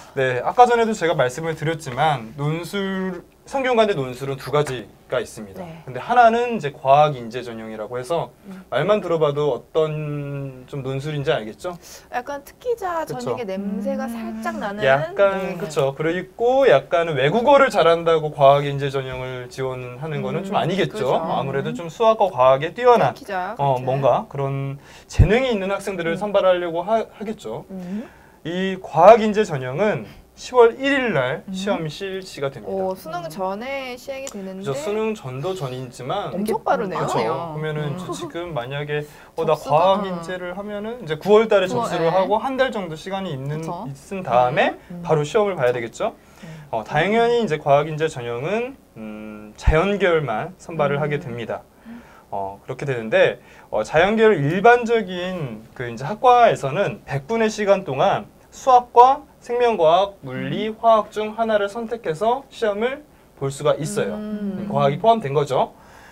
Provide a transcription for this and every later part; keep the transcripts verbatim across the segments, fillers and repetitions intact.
네, 아까 전에도 제가 말씀을 드렸지만 논술 성균관대 논술은 두 가지가 있습니다. 네. 근데 하나는 이제 과학 인재 전형이라고 해서 음. 말만 들어봐도 어떤 좀 논술인지 알겠죠? 약간 특기자 그쵸. 전형의 냄새가 음. 살짝 나는. 약간 네. 그렇죠. 그리고 약간은 외국어를 잘한다고 과학 인재 전형을 지원하는 거는 음, 좀 아니겠죠. 그죠. 아무래도 좀 수학과 과학에 뛰어난 특기자. 어, 같은. 뭔가 그런 재능이 있는 학생들을 음. 선발하려고 하, 하겠죠. 음. 이 과학 인재 전형은 시월 일일 날 음. 시험이 실시가 됩니다. 오, 수능 전에 시행이 되는데. 그죠. 수능 전도 전이지만 엄청 빠르네요. 그렇죠. 그렇네요. 그러면은 음. 저 지금 만약에 어, 나 접수가- 과학 어. 인재를 하면은 이제 구월 달에 구월, 접수를 네. 하고 한 달 정도 시간이 있는 그쵸. 있은 다음에 음. 바로 시험을 봐야 되겠죠. 음. 어, 당연히 이제 과학 인재 전형은 음, 자연계열만 선발을 음. 하게 됩니다. 어, 그렇게 되는데 어, 자연계열 일반적인 그 이제 학과에서는 백 분의 시간 동안 수학과 생명과학, 물리, 화학 중 하나를 선택해서 시험을 볼 수가 있어요. 음. 과학이 포함된 거죠.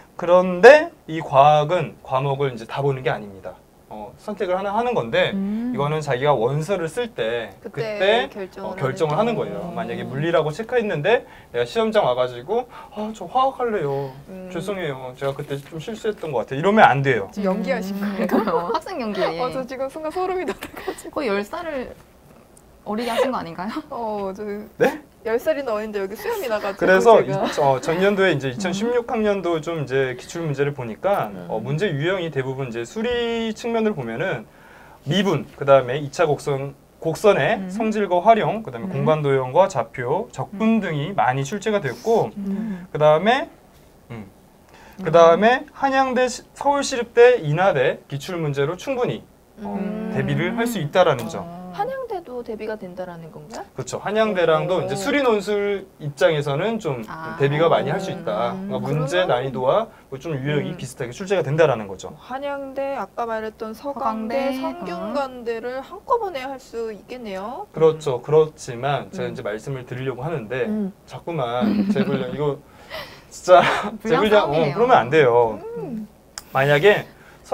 그런데 이 과학은 과목을 이제 다 보는 게 아닙니다. 어, 선택을 하나 하는 건데 음. 이거는 자기가 원서를 쓸 때 그때 그때, 결정을, 어, 결정을 하는 거예요. 만약에 물리라고 체크했는데 내가 시험장 와가지고 아, 저 화학 할래요. 음. 죄송해요. 제가 그때 좀 실수했던 것 같아요. 이러면 안 돼요. 지금 연기하신 거예요? 그러니까요. 학생 연기에 어, 저 지금 순간 소름이 돋아가지고. 거의 열 살을 어리게 하신 거 아닌가요? 어, 저 네? 열 살이나 어린데 여기 수염이 나가지고. 그래서 제가. 이, 어, 전년도에 이제 이천십육 학년도 좀 이제 기출 문제를 보니까 음. 어, 문제 유형이 대부분 이제 수리 측면을 보면은 미분, 그 다음에 이 차 곡선 곡선의 음. 성질과 활용, 그 다음에 음. 공간 도형과 좌표, 적분 등이 많이 출제가 되었고, 음. 그 다음에 음, 그 다음에 한양대, 시- 서울시립대, 인하대 기출 문제로 충분히 어, 음. 대비를 할 수 있다라는 점. 어. 한양대도 대비가 된다라는 건가? 그렇죠. 한양대랑도 오. 이제 수리 논술 입장에서는 좀 아. 대비가 많이 할 수 있다. 음. 그러니까 문제 그러면- 난이도와 뭐좀 유형이 음. 비슷하게 출제가 된다라는 거죠. 한양대, 아까 말했던 서강대, 서강대, 성균관대를 한꺼번에 할 수 있겠네요. 그렇죠. 그렇지만 제가 음. 이제 말씀을 드리려고 하는데 음. 자꾸만 제불량 이거 진짜 불량 제불량 어, 싸움이네요. 그러면 안 돼요. 음. 만약에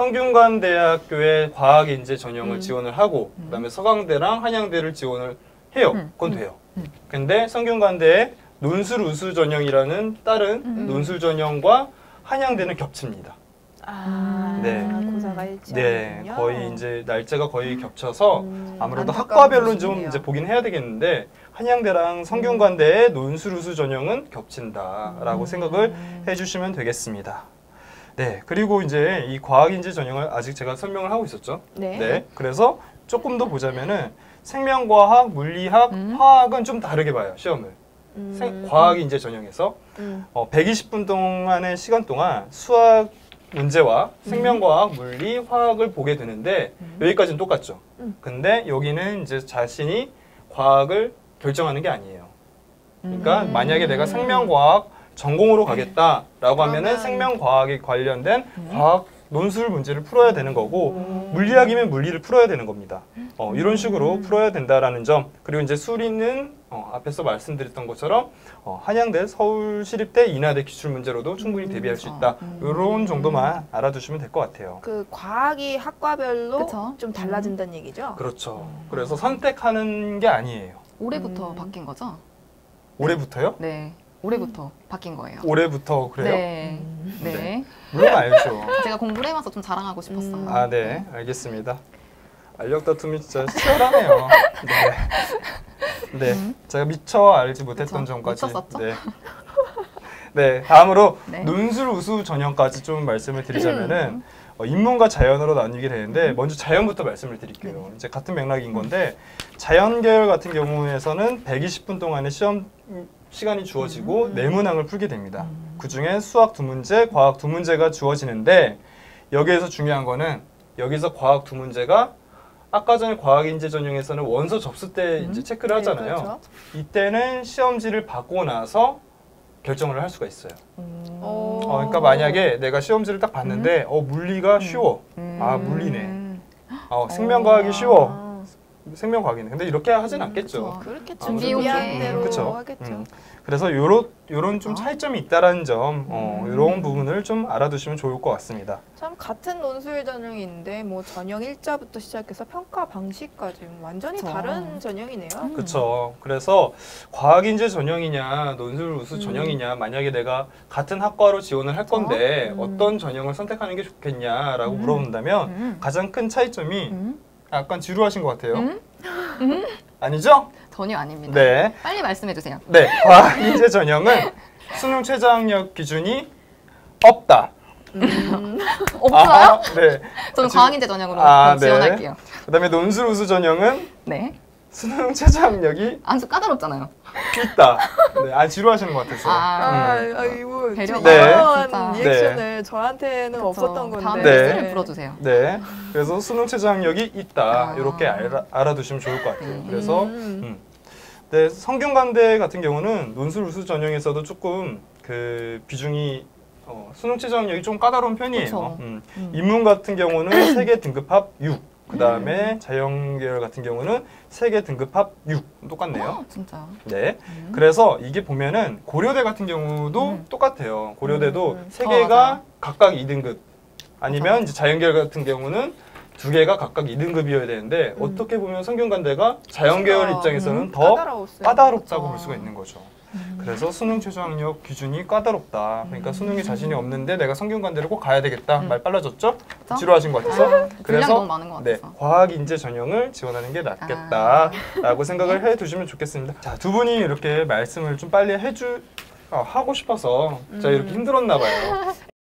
성균관대학교에 과학인재 전형을 음. 지원을 하고 음. 그다음에 서강대랑 한양대를 지원을 해요. 음. 그건 음. 돼요. 음. 근데 성균관대에 논술 우수 전형이라는 다른 음. 논술 전형과 한양대는 겹칩니다. 아, 네. 고사가 네, 일치하는군요. 거의 이제 날짜가 거의 겹쳐서 음, 아무래도 안타까운 학과별로 좀 소식이네요. 이제 보긴 해야 되겠는데 한양대랑 성균관대의 논술 우수 전형은 겹친다라고 음. 생각을 해주시면 되겠습니다. 네, 그리고 이제 이 과학인재 전형을 아직 제가 설명을 하고 있었죠. 네. 네, 그래서 조금 더 보자면은 생명과학, 물리학, 음. 화학은 좀 다르게 봐요 시험을. 음. 생- 과학인재 전형에서 음. 어, 백이십 분 동안의 시간 동안 수학 문제와 생명과학, 물리, 화학을 보게 되는데 음. 여기까지는 똑같죠. 음. 근데 여기는 이제 자신이 과학을 결정하는 게 아니에요. 그러니까 음. 만약에 내가 생명과학 전공으로 가겠다라고 하면은 그러면- 생명과학에 관련된 음. 과학 논술 문제를 풀어야 되는 거고 음. 물리학이면 물리를 풀어야 되는 겁니다. 어, 이런 식으로 풀어야 된다라는 점. 그리고 이제 수리는 어, 앞에서 말씀드렸던 것처럼 어, 한양대, 서울시립대, 인하대 기출 문제로도 충분히 대비할 수 있다. 음. 이런 정도만 알아두시면 될 것 같아요. 그 과학이 학과별로 그쵸. 좀 달라진다는 얘기죠? 그렇죠. 그래서 선택하는 게 아니에요. 올해부터 음. 바뀐 거죠? 올해부터요? 네. 올해부터 바뀐 거예요. 올해부터 그래요? 네. 음. 네. 네. 물론 알죠. 제가 공부를 해봐서 좀 자랑하고 싶었어요. 음. 아, 네. 알겠습니다. 알력 다툼이 진짜 치열하네요. 네. 네. 음. 제가 미처 알지 못했던 그쵸. 점까지. 미쳤었죠? 네. 네. 다음으로 네. 논술 우수 전형까지 좀 말씀을 드리자면은 어, 인문과 자연으로 나뉘게 되는데 먼저 자연부터 말씀을 드릴게요. 네. 이제 같은 맥락인 건데 자연 계열 같은 경우에서는 백이십 분 동안의 시험 시간이 주어지고 음. 네 문항을 풀게 됩니다. 그 중에 수학 두 문제, 과학 두 문제가 주어지는데 여기에서 중요한 거는 여기서 과학 두 문제가 아까 전에 과학인재 전형에서는 원서 접수 때 음. 이제 체크를 하잖아요. 네, 그렇죠. 이때는 시험지를 받고 나서 결정을 할 수가 있어요. 어. 어, 그러니까 만약에 내가 시험지를 딱 봤는데 어 물리가 쉬워. 음. 아 물리네. 어 생명과학이 쉬워. 생명과학이네. 근데 이렇게 하진 않겠죠. 그쵸. 그렇게 준비용 준비한 음, 대로 그쵸. 하겠죠. 음. 그래서 요런 요런 좀 어? 차이점이 있다라는 점, 어, 음. 이런 부분을 좀 알아두시면 좋을 것 같습니다. 참 같은 논술 전형인데 뭐 전형 일자부터 시작해서 평가 방식까지 완전히 그쵸. 다른 전형이네요. 음. 그렇죠. 그래서 과학인재 전형이냐 논술 우수 음. 전형이냐 만약에 내가 같은 학과로 지원을 할 그쵸. 건데 음. 어떤 전형을 선택하는 게 좋겠냐라고 음. 물어본다면 음. 가장 큰 차이점이 음. 약간 지루하신 것 같아요. 음? 아니죠? 전혀 아닙니다. 네. 빨리 말씀해 주세요. 네. 과학인재 전형은 수능 최저학력 기준이 없다. 음. 없어요? 아, 네. 저는 지금- 과학인재 전형으로 아, 네. 지원할게요. 그다음에 논술 우수 전형은 네. 수능 최저학력이 아주 까다롭잖아요. 있다. 네. 아 지루하시는 것 같았어요. 아, 음. 아, 이거 배려가 네. 이런 진짜. 리액션을 저한테는 없었던 건데. 다음에 네. 뉴스를 불어주세요. 네. 그래서 수능 최저학력이 있다. 아. 이렇게 알아, 알아두시면 좋을 것 같아요. 네. 그래서 음. 음. 네, 성균관대 같은 경우는 논술 우수 전형에서도 조금 그 비중이 어, 수능 최저학력이 좀 까다로운 편이에요. 그쵸. 음. 음. 인문 같은 경우는 세계 등급합 육. 그 다음에 자연계열 같은 경우는 세계 등급합 육. 똑같네요. 어, 진짜. 네. 음. 그래서 이게 보면은 고려대 같은 경우도 음. 똑같아요. 고려대도 음. 세 어, 개가 맞아요. 각각 이 등급. 아니면 맞아요. 이제 자연계열 같은 경우는 두 개가 각각 이 등급이어야 되는데 음. 어떻게 보면 성균관대가 자연계열 그쵸. 입장에서는 음. 더 까다로웠어요. 까다롭다고 그쵸. 볼 수가 있는 거죠. 음. 그래서 수능 최저학력 기준이 까다롭다. 그러니까 음. 수능에 자신이 없는데 내가 성균관대를 꼭 가야 되겠다. 음. 말 빨라졌죠? 그쵸? 지루하신 것 같아서. 아, 분량이 그래서 너무 많은 것 네, 같아서. 과학인재 전형을 지원하는 게 낫겠다라고 생각을 해두시면 좋겠습니다. 자, 두 분이 이렇게 말씀을 좀 빨리 해주 아, 하고 싶어서 제가 이렇게 음. 힘들었나 봐요.